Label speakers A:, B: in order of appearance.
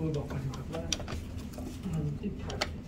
A: รูบอกก่อนครับว่ามันติดขัด